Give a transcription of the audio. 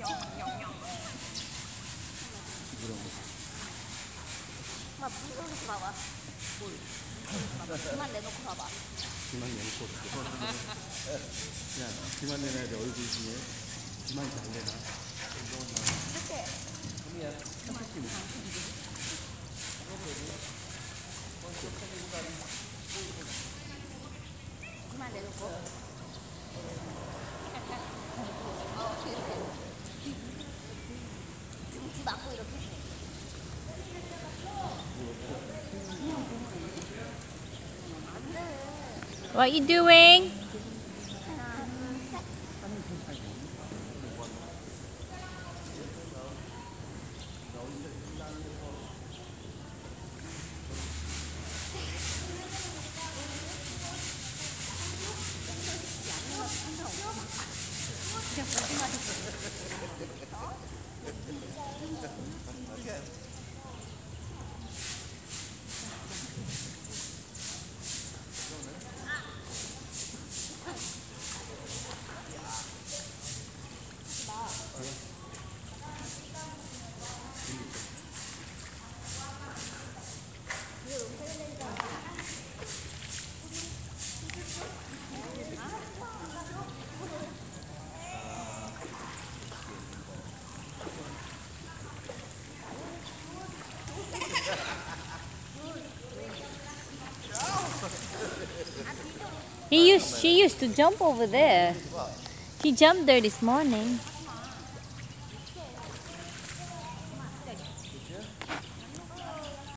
엄마 물 올리지 봐봐. 물. 그만 내놓고 봐봐. 그만 내놓고. 야, 그만 내놔야 돼. 얼굴 중에. 그만 잘 내놔. 이렇게. 그만 내놓고. 이렇게. 맞고 이렇게. What you doing? She used to jump over there. He jumped there this morning.